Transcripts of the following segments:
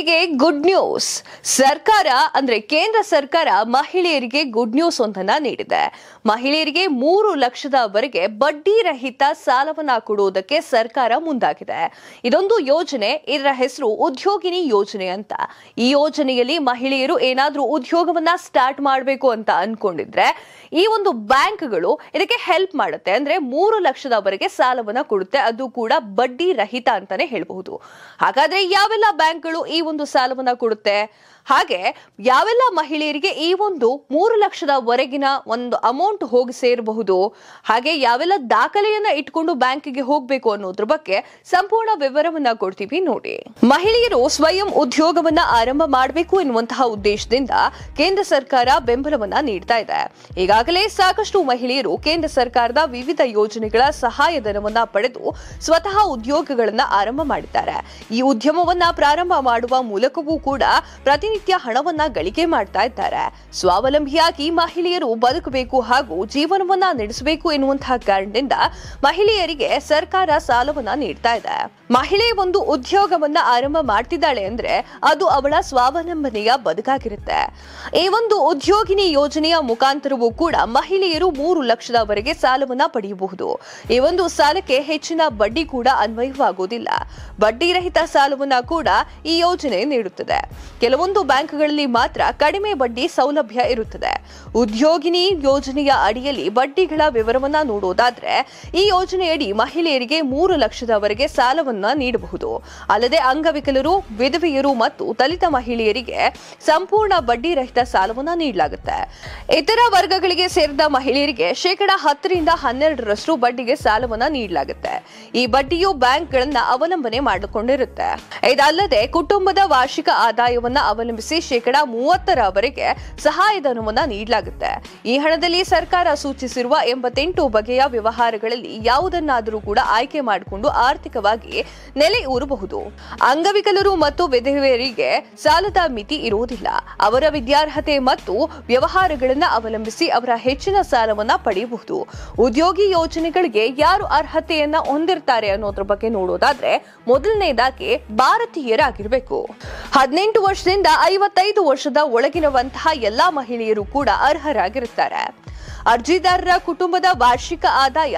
ಮಹಿಳೆಯರಿಗೆ good news. ಸರ್ಕಾರ ಅಂದ್ರೆ ಕೇಂದ್ರ ಸರ್ಕಾರ ಮಹಿಳೆಯರಿಗೆ ಗುಡ್ ನ್ಯೂಸ್ ಒಂದನ್ನ ನೀಡಿದೆ. ಮಹಿಳೆಯರಿಗೆ 3 ಲಕ್ಷದವರೆಗೆ ಬಡ್ಡಿ ರಹಿತ ಸಾಲವನ್ನ ಕೊಡುವುದಕ್ಕೆ ಸರ್ಕಾರ ಮುಂದಾಗಿದೆ. ಇದೊಂದು ಯೋಜನೆ, ಇದರ ಹೆಸರು ಉದ್ಯೋಗಿನಿ ಯೋಜನೆ ಅಂತ. ಈ ಯೋಜನೆಯಲ್ಲಿ ಮಹಿಳೆಯರು ಏನಾದ್ರೂ ಉದ್ಯೋಗವನ್ನ ಸ್ಟಾರ್ಟ್ ಮಾಡಬೇಕು ಅಂತ ಅನ್ಕೊಂಡಿದ್ರೆ ಈ ಒಂದು ಬ್ಯಾಂಕ್ಗಳು ಇದಕ್ಕೆ ಹೆಲ್ಪ್ ಮಾಡುತ್ತೆ. ಅಂದ್ರೆ 3 ಲಕ್ಷದವರೆಗೆ ಸಾಲವನ್ನ ಕೊಡುತ್ತೆ, ಅದು ಕೂಡ ಬಡ್ಡಿ ರಹಿತ ಅಂತಾನೆ ಹೇಳಬಹುದು. ಹಾಗಾದ್ರೆ ಯಾವೆಲ್ಲ ಬ್ಯಾಂಕ್ಗಳು ಈ ಒಂದು ಸಾಲವನ್ನ ಕೊಡುತ್ತೆ, ಹಾಗೆ ಯಾವೆಲ್ಲ ಮಹಿಳೆಯರಿಗೆ ಈ ಒಂದು 3 ಲಕ್ಷದವರೆಗಿನ ಒಂದು ಅಮೌಂಟ್ ಹೋಗಿ ಸೇರಬಹುದು, ಹಾಗೆ ಯಾವೆಲ್ಲ ದಾಖಲೆಯನ್ನ ಇಟ್ಕೊಂಡು ಬ್ಯಾಂಕಿಗೆ ಹೋಗಬೇಕು ಅನ್ನೋದ್ರ ಬಗ್ಗೆ ಸಂಪೂರ್ಣ ವಿವರವನ್ನ ಕೊಡ್ತೀವಿ ನೋಡಿ. ಮಹಿಳೆಯರು ಸ್ವಯಂ ಉದ್ಯೋಗವನ್ನ ಆರಂಭ ಮಾಡಬೇಕು ಎನ್ನುವಂತಹ ಉದ್ದೇಶದಿಂದ ಕೇಂದ್ರ ಸರ್ಕಾರ ಬೆಂಬಲವನ್ನ ನೀಡ್ತಾ ಇದೆ. ಈಗಾಗಲೇ ಸಾಕಷ್ಟು ಮಹಿಳೆಯರು ಕೇಂದ್ರ ಸರ್ಕಾರದ ವಿವಿಧ ಯೋಜನೆಗಳ ಸಹಾಯಧನವನ್ನ ಪಡೆದು ಸ್ವತಃ ಉದ್ಯೋಗಗಳನ್ನ ಆರಂಭ ಮಾಡಿದ್ದಾರೆ. ಈ ಉದ್ಯಮವನ್ನ ಪ್ರಾರಂಭ ಮಾಡುವ ಮೂಲಕವೂ ಕೂಡ ಪ್ರತಿನಿತ್ಯ ಹಣವನ್ನ ಗಳಿಕೆ ಮಾಡ್ತಾ ಇದ್ದಾರೆ. ಸ್ವಾವಲಂಬಿಯಾಗಿ ಮಹಿಳೆಯರು ಬದುಕಬೇಕು ಹಾಗೂ ಜೀವನವನ್ನ ನಡೆಸಬೇಕು ಎನ್ನುವಂತಹ ಕಾರಣದಿಂದ ಮಹಿಳೆಯರಿಗೆ ಸರ್ಕಾರ ಸಾಲವನ್ನ ನೀಡ್ತಾ ಇದೆ. ಮಹಿಳೆ ಒಂದು ಉದ್ಯೋಗವನ್ನ ಆರಂಭ ಮಾಡ್ತಿದ್ದಾಳೆ ಅಂದ್ರೆ ಅದು ಅವಳ ಸ್ವಾವಲಂಬನೆಯ ಬದುಕಾಗಿರುತ್ತೆ. ಈ ಒಂದು ಉದ್ಯೋಗಿನಿ ಯೋಜನೆಯ ಮುಖಾಂತರವೂ ಕೂಡ ಮಹಿಳೆಯರು 3 ಲಕ್ಷದವರೆಗೆ ಸಾಲವನ್ನ ಪಡೆಯಬಹುದು. ಈ ಒಂದು ಸಾಲಕ್ಕೆ ಹೆಚ್ಚಿನ ಬಡ್ಡಿ ಕೂಡ ಅನ್ವಯವಾಗುವುದಿಲ್ಲ. ಬಡ್ಡಿ ರಹಿತ ಸಾಲವನ್ನ ಕೂಡ ಈ ಯೋಜನೆ ನೀಡುತ್ತದೆ. ಕೆಲವೊಂದು ಬ್ಯಾಂಕ್ಗಳಲ್ಲಿ ಮಾತ್ರ ಕಡಿಮೆ ಬಡ್ಡಿ ಸೌಲಭ್ಯ ಇರುತ್ತದೆ. ಉದ್ಯೋಗಿನಿ ಯೋಜನೆಯ ಅಡಿಯಲ್ಲಿ ಬಡ್ಡಿಗಳ ವಿವರವನ್ನ ನೋಡೋದಾದ್ರೆ ಈ ಯೋಜನೆಯಡಿ ಮಹಿಳೆಯರಿಗೆ 3 ಲಕ್ಷದವರೆಗೆ ಸಾಲವನ್ನ ನೀಡಬಹುದು. ಅಲ್ಲದೆ ಅಂಗವಿಕಲರು, ವಿಧವೆಯರು ಮತ್ತು ದಲಿತ ಮಹಿಳೆಯರಿಗೆ ಸಂಪೂರ್ಣ ಬಡ್ಡಿ ರಹಿತ ಸಾಲವನ್ನ ನೀಡಲಾಗುತ್ತೆ. ಇತರ ವರ್ಗಗಳಿಗೆ ಸೇರಿದ ಮಹಿಳೆಯರಿಗೆ 10% ರಿಂದ 12% ಬಡ್ಡಿಗೆ ಸಾಲವನ್ನ ನೀಡಲಾಗುತ್ತೆ. ಈ ಬಡ್ಡಿಯು ಬ್ಯಾಂಕ್ಗಳನ್ನ ಅವಲಂಬನೆ ಮಾಡಿಕೊಂಡಿರುತ್ತೆ. ಇದಲ್ಲದೆ ಕುಟುಂಬದ ವಾರ್ಷಿಕ ಆದಾಯವನ್ನ ಅವಲಂಬಿಸಿ 30%ರವರೆಗೆ ಸಹಾಯಧನವನ್ನ ನೀಡಲಾಗುತ್ತೆ. ಈ ಹಣದಲ್ಲಿ ಸರ್ಕಾರ ಸೂಚಿಸಿರುವ 88 ಬಗೆಯ ವ್ಯವಹಾರಗಳಲ್ಲಿ ಯಾವುದನ್ನಾದರೂ ಕೂಡ ಆಯ್ಕೆ ಮಾಡಿಕೊಂಡು ಆರ್ಥಿಕವಾಗಿ ನೆಲೆ ಊರಬಹುದು. ಅಂಗವಿಕಲರು ಮತ್ತು ವಿಧವೆಯರಿಗೆ ಸಾಲದ ಮಿತಿ ಇರುವುದಿಲ್ಲ. ಅವರ ವಿದ್ಯಾರ್ಹತೆ ಮತ್ತು ವ್ಯವಹಾರಗಳನ್ನ ಅವಲಂಬಿಸಿ ಅವರ ಹೆಚ್ಚಿನ ಸಾಲವನ್ನ ಪಡೆಯಬಹುದು. ಉದ್ಯೋಗಿ ಯೋಜನೆಗಳಿಗೆ ಯಾರು ಅರ್ಹತೆಯನ್ನ ಹೊಂದಿರ್ತಾರೆ ಅನ್ನೋದ್ರ ಬಗ್ಗೆ ನೋಡೋದಾದ್ರೆ ಮೊದಲನೇದಾಗಿ ಭಾರತೀಯರಾಗಿರಬೇಕು. 18 ವರ್ಷದಿಂದ 55 ವರ್ಷದ ಒಳಗಿರುವಂತಹ ಎಲ್ಲಾ ಮಹಿಳೆಯರು ಕೂಡ ಅರ್ಹರಾಗಿರುತ್ತಾರೆ. ಅರ್ಜಿದಾರರ ಕುಟುಂಬದ ವಾರ್ಷಿಕ ಆದಾಯ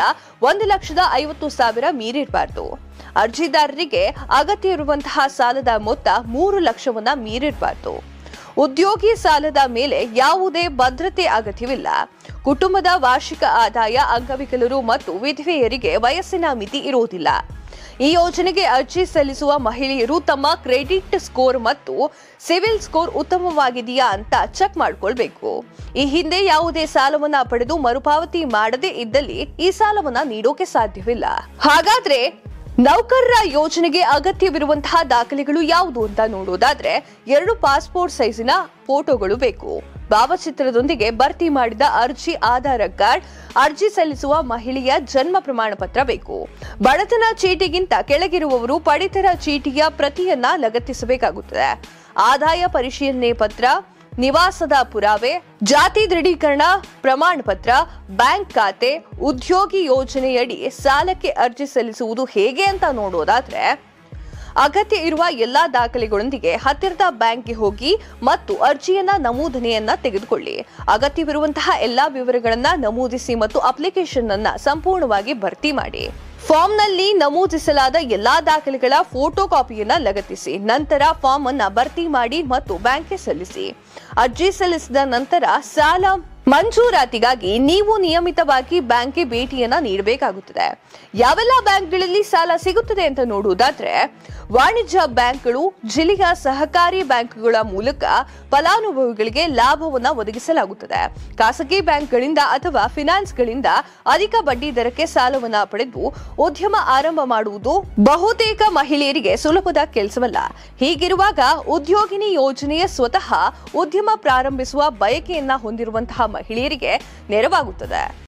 1,50,000 ಮೀರಿರಬಾರದು. ಅರ್ಜಿದಾರರಿಗೆ ಅಗತ್ಯ ಇರುವಂತಹ ಸಾಲದ ಮೊತ್ತ 3 ಲಕ್ಷವನ್ನ ಮೀರಿರಬಾರದು. ಉದ್ಯೋಗಿ ಸಾಲದ ಮೇಲೆ ಯಾವುದೇ ಭದ್ರತೆ ಅಗತ್ಯವಿಲ್ಲ. ಕುಟುಂಬದ ವಾರ್ಷಿಕ ಆದಾಯ, ಅಂಗವಿಕಲರು ಮತ್ತು ವಿಧವೆಯರಿಗೆ ವಯಸ್ಸಿನ ಮಿತಿ ಇರುವುದಿಲ್ಲ. ಈ ಯೋಜನೆಗೆ ಅರ್ಜಿ ಸಲ್ಲಿಸುವ ಮಹಿಳೆಯರು ತಮ್ಮ ಕ್ರೆಡಿಟ್ ಸ್ಕೋರ್ ಮತ್ತು ಸಿವಿಲ್ ಸ್ಕೋರ್ ಉತ್ತಮವಾಗಿದೆಯಾ ಅಂತ ಚೆಕ್ ಮಾಡಿಕೊಳ್ಬೇಕು. ಈ ಹಿಂದೆ ಯಾವುದೇ ಸಾಲವನ್ನ ಪಡೆದು ಮರುಪಾವತಿ ಮಾಡದೇ ಇದ್ದಲ್ಲಿ ಈ ಸಾಲವನ್ನ ನೀಡೋಕೆ ಸಾಧ್ಯವಿಲ್ಲ. ಹಾಗಾದ್ರೆ ನೌಕರರ ಯೋಜನೆಗೆ ಅಗತ್ಯವಿರುವಂತಹ ದಾಖಲೆಗಳು ಯಾವುದು ಅಂತ ನೋಡೋದಾದ್ರೆ 2 ಪಾಸ್ಪೋರ್ಟ್ ಸೈಜಿನ ಫೋಟೋಗಳು ಬೇಕು. ಭಾವಚಿತ್ರದೊಂದಿಗೆ ಭರ್ತಿ ಮಾಡಿದ ಅರ್ಜಿ, ಆಧಾರ್ ಕಾರ್ಡ್, ಅರ್ಜಿ ಸಲ್ಲಿಸುವ ಮಹಿಳೆಯ ಜನ್ಮ ಪ್ರಮಾಣ ಪತ್ರ ಬೇಕು. ಬಡತನ ಚೀಟಿಗಿಂತ ಕೆಳಗಿರುವವರು ಪಡಿತರ ಚೀಟಿಯ ಪ್ರತಿಯನ್ನ ಲಗತ್ತಿಸಬೇಕಾಗುತ್ತದೆ. ಆದಾಯ ಪರಿಶೀಲನೆ ಪತ್ರ, ನಿವಾಸದ ಪುರಾವೆ, ಜಾತಿ ದೃಢೀಕರಣ ಪ್ರಮಾಣ ಪತ್ರ, ಬ್ಯಾಂಕ್ ಖಾತೆ. ಉದ್ಯೋಗಿ ಯೋಜನೆಯಡಿ ಸಾಲಕ್ಕೆ ಅರ್ಜಿ ಸಲ್ಲಿಸುವುದು ಹೇಗೆ ಅಂತ ನೋಡೋದಾದ್ರೆ ಅಗತ್ಯ ಇರುವ ಎಲ್ಲಾ ದಾಖಲೆಗಳೊಂದಿಗೆ ಹತ್ತಿರದ ಬ್ಯಾಂಕ್ಗೆ ಹೋಗಿ ಮತ್ತು ಅರ್ಜಿಯನ್ನ ನಮೂದನೆಯನ್ನ ತೆಗೆದುಕೊಳ್ಳಿ. ಅಗತ್ಯವಿರುವಂತಹ ಎಲ್ಲಾ ವಿವರಗಳನ್ನ ನಮೂದಿಸಿ ಮತ್ತು ಅಪ್ಲಿಕೇಶನ್ ಅನ್ನ ಸಂಪೂರ್ಣವಾಗಿ ಭರ್ತಿ ಮಾಡಿ. ಫಾರ್ಮ್ನಲ್ಲಿ ನಮೂದಿಸಲಾದ ಎಲ್ಲಾ ದಾಖಲೆಗಳ ಫೋಟೋ ಕಾಪಿಯನ್ನ ಲಗತ್ತಿಸಿ. ನಂತರ ಫಾರ್ಮ್ ಅನ್ನ ಭರ್ತಿ ಮಾಡಿ ಮತ್ತು ಬ್ಯಾಂಕ್ಗೆ ಸಲ್ಲಿಸಿ. ಅರ್ಜಿ ಸಲ್ಲಿಸಿದ ನಂತರ ಸಾಲ ಮಂಜೂರಾತಿಗಾಗಿ ನೀವು ನಿಯಮಿತವಾಗಿ ಬ್ಯಾಂಕ್ಗೆ ಭೇಟಿಯನ್ನ ನೀಡಬೇಕಾಗುತ್ತದೆ. ಯಾವೆಲ್ಲ ಬ್ಯಾಂಕ್ಗಳಲ್ಲಿ ಸಾಲ ಸಿಗುತ್ತದೆ ಅಂತ ನೋಡುವುದಾದ್ರೆ ವಾಣಿಜ್ಯ ಬ್ಯಾಂಕ್ಗಳು, ಜಿಲ್ಲೆಯ ಸಹಕಾರಿ ಬ್ಯಾಂಕ್ಗಳ ಮೂಲಕ ಫಲಾನುಭವಿಗಳಿಗೆ ಲಾಭವನ್ನ ಒದಗಿಸಲಾಗುತ್ತದೆ. ಖಾಸಗಿ ಬ್ಯಾಂಕ್ಗಳಿಂದ ಅಥವಾ ಫಿನಾನ್ಸ್ಗಳಿಂದ ಅಧಿಕ ಬಡ್ಡಿ ದರಕ್ಕೆ ಸಾಲವನ್ನ ಪಡೆದು ಉದ್ಯಮ ಆರಂಭ ಮಾಡುವುದು ಬಹುತೇಕ ಮಹಿಳೆಯರಿಗೆ ಸುಲಭದ ಕೆಲಸವಲ್ಲ. ಹೀಗಿರುವಾಗ ಉದ್ಯೋಗಿನಿ ಯೋಜನೆಯ ಸ್ವತಃ ಉದ್ಯಮ ಪ್ರಾರಂಭಿಸುವ ಬಯಕೆಯನ್ನ ಹೊಂದಿರುವಂತಹ ಮಹಿಳೆಯರಿಗೆ ನೆರವಾಗುತ್ತದೆ.